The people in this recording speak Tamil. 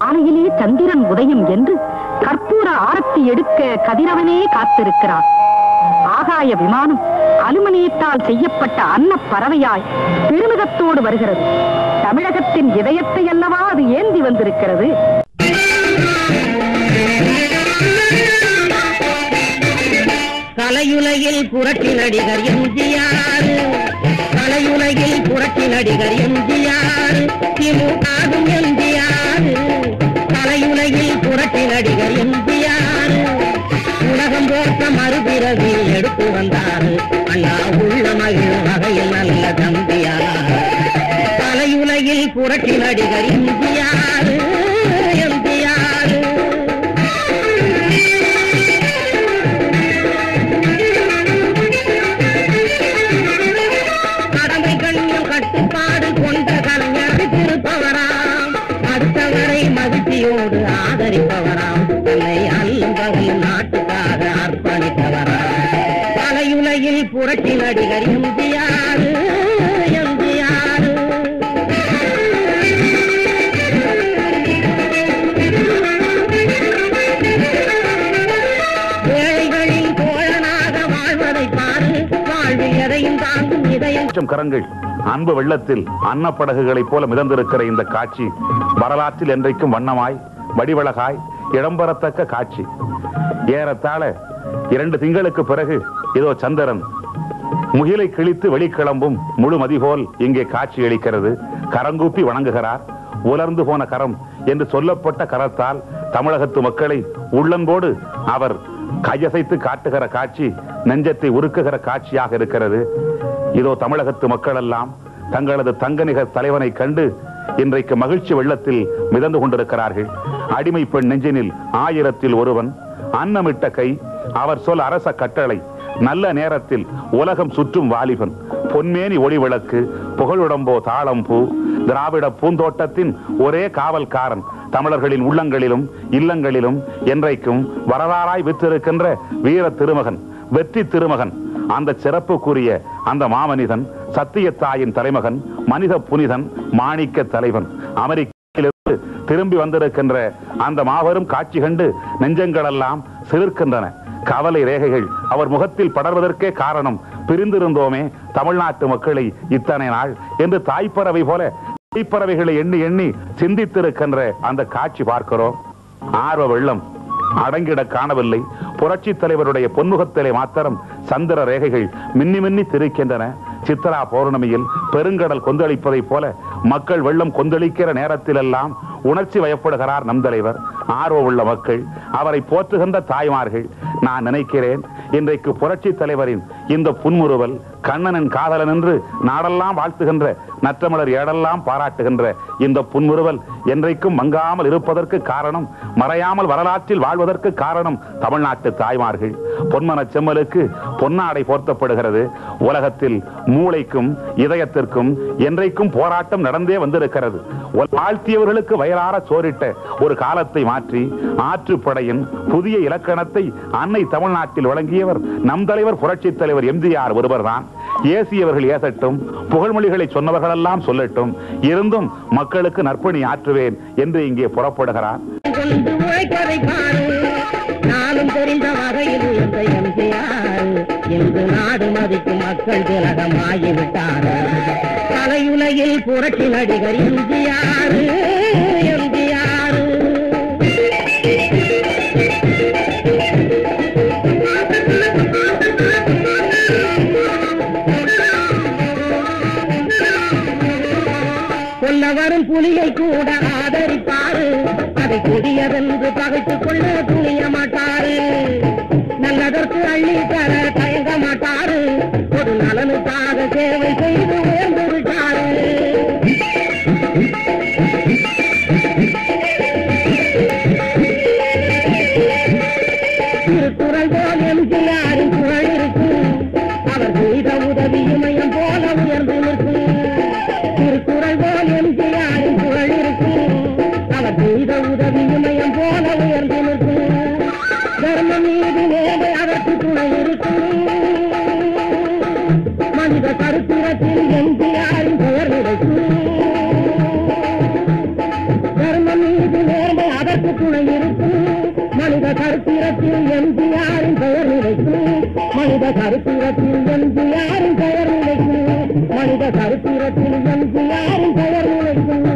காலையிலே சந்திரன் உதயம் என்று கற்பூர ஆரத்தி எடுக்க கதிரவனே காத்திருக்கிறான். ஆகாய விமானம் அலுமினியத்தால் செய்யப்பட்ட அன்னப் பறவையாய் பெருமிதத்தோடு வருகிறது. தமிழகத்தின் இதயத்தை அல்லவா அது ஏந்தி வந்திருக்கிறது. கலையுலகில் புரட்சி நடிகர் எம்ஜிஆர், கலையுலகில் புரட்சி நடிகர் எம்ஜிஆர், திமுகவும் எம்ஜிஆர், கலையுலகில் புரட்சி நடிகர் எம்ஜிஆர், உலகம் போற்ற மறுபிறவி எடுத்து வந்தார் அண்ணா உள்ள மகிழ் வகையில் நல்ல தம்பியார். கலையுலகில் புரட்சி நடிகர் எம்ஜிஆர், எம்ஜிஆர். கடமை கண்ணியம் கட்டுப்பாடு கொண்ட கலைஞர் திருப்பவராம், அடுத்தவரை மகிழ்ச்சியோடு ஆதரிப்பவராம், தன்னை அல்லும் பகலும் நாட்டுக்காக அர்ப்பணித்தவராம். கலையுலகில் புரட்சி நடிகர் எம்ஜிஆர், எம்ஜிஆர். ஏழைகளின் தோழனாக வாழ்வதை பாரு, வாழ்வு எதையும் தாங்கும் இதயம். கரங்கள் அன்பு வெள்ளத்தில் அன்னப்படகுகளைப் போல மிதந்திருக்கிற இந்த காட்சி வரலாற்றில் என்றைக்கும் வண்ணமாய் வடிவழகாய் இடம்பெறத்தக்க காட்சி. ஏறத்தாழ 2 திங்களுக்கு பிறகு இதோ சந்திரன் முகிலை கிழித்து வெளிக்கிளம்பும் முழு மதிபோல் இங்கே காட்சி அளிக்கிறது. கரங்கூப்பி வணங்குகிறார். உலர்ந்து போன கரம் என்று சொல்லப்பட்ட கரத்தால் தமிழகத்து மக்களை உள்ளன்போடு அவர் கையசைத்து காட்டுகிற காட்சி நெஞ்சத்தை உருக்குகிற காட்சியாக இருக்கிறது. இதோ தமிழகத்து மக்கள் எல்லாம் தங்களது தங்கநிகர் தலைவனை கண்டு இன்றைக்கு மகிழ்ச்சி வெள்ளத்தில் மிதந்து கொண்டிருக்கிறார்கள். அடிமை பெண் நெஞ்சினில் 1000ல் ஒருவன், அன்னமிட்ட கை, அவர் சொல் அரச கட்டளை, நல்ல நேரத்தில் உலகம் சுற்றும் வாலிபன், பொன்மேனி ஒளி விளக்கு, புகழுடம்போ தாளம் பூ, திராவிட பூந்தோட்டத்தின் ஒரே காவல்காரன், தமிழர்களின் உள்ளங்களிலும் இல்லங்களிலும் என்றைக்கும் வரலாறாய் விற்றிருக்கின்ற வீர திருமகன், வெற்றி திருமகன், அந்த சிறப்புக்குரிய அந்த மாமனிதன், சத்தியத்தாயின் தலைமகன், மனித புனிதன், மாணிக்க தலைவன், அமெரிக்கிலிருந்து திரும்பி வந்திருக்கின்ற அந்த மாபெரும் காட்சி கண்டு நெஞ்சங்களெல்லாம் சிலிர்க்கின்றன. கவலை ரேகைகள் அவர் முகத்தில் படர்வதற்கே காரணம், பிரிந்திருந்தோமே தமிழ்நாட்டு மக்களை இத்தனை நாள் என்று தாய்ப்பறவை போல தாய்ப்பறவைகளை எண்ணி எண்ணி சிந்தித்திருக்கின்ற அந்த காட்சி பார்க்கிறோம். ஆர்வ வெள்ளம் அடங்கிட காணவில்லை. புரட்சி தலைவருடைய பொன்முகத்திலே மாத்திரம் சந்திர ரேகைகள் மின்னி மின்னி திரிக்கின்றன. சித்ரா பௌர்ணமியில் பெருங்கடல் கொந்தளிப்பதை போல மக்கள் வெள்ளம் கொந்தளிக்கிற நேரத்திலெல்லாம் உணர்ச்சி வயப்படுகிறார் நம் தலைவர். ஆர்வ உள்ள மக்கள், அவரை போற்றுகின்ற தாய்மார்கள். நான் நினைக்கிறேன் இன்றைக்கு புரட்சி தலைவரின் இந்த புன்முறுவல், கண்ணனின் காதலன் என்று நாடெல்லாம் வாழ்த்துகின்ற, நற்றமிழர் ஏடெல்லாம் பாராட்டுகின்ற இந்த புன்முறுவல் என்றைக்கும் மங்காமல் இருப்பதற்கு காரணம், மறையாமல் வரலாற்றில் வாழ்வதற்கு காரணம் தமிழ்நாட்டு தாய்மார்கள். பொன்மன செம்மலுக்கு பொன்னாடை போர்த்தப்படுகிறது. உலகத்தில் மூளைக்கும் இதயத்திற்கும் என்றைக்கும் போராட்டம் நடந்தே வந்திருக்கிறது. வாழ்த்தியவர்களுக்கு வயலார சோரிட்ட ஒரு காலத்தை மாற்றி ஆற்றுப்படையின் புதிய இலக்கணத்தை அன்னை தமிழ்நாட்டில் வழங்கியவர் நம் தலைவர் புரட்சி தலைவர் எம்ஜிஆர் ஒருவர்தான். ஏசியவர்கள் ஏசட்டும், புகழ்மொழிகளை சொன்னவர்களெல்லாம் சொல்லட்டும், இருந்தும் மக்களுக்கு நற்பணி ஆற்றுவேன் என்று இங்கே புறப்படுகிறார். நானும் தெரிந்த வகையில் இந்த எம்ஜிஆர் இன்று நாடு மதிக்கும் மக்கள் திலகமாகிவிட்டார். கலையுலகில் புரட்சி நடிகர் எம்ஜிஆர், எம்ஜிஆர். கொல்லவரும் புலியை கூட ஆதரிப்பாரு, அதை கொடியதென்று பகைத்துக் கொள்ள துணிய மாட்டாரு. நல்லதற்கு அள்ளி தர தயங்க மாட்டாரு, ஒரு நலனுக்காக சேவை செய்து உயர்ந்து விட்டாரு. திருக்குறள் போல் எம்ஜிஆரின் குரல் இருக்கும், அவர் செய்த உதவி இமயம் போல உயர்ந்து நிற்கும். திருக்குறள் போல் எம்ஜிஆரின் குரல் இருக்கும், அவர் செய்த உதவி இமயம் போல உயர்ந்து நிற்கும். தர்மம் மீது நேர்மை அதற்கு துணை இருக்கும். மனித சரித்திரத்தில் எம்ஜிஆரின் பெயர் நிலைக்கும். தர்மம் மீது நேர்மை மனித சரித்திரத்தில் என்று யாரும் பெயர் நிலைக்கும் மனித சரித்திரத்தில் என்று யாரும் பெயர் நிலைக்கும்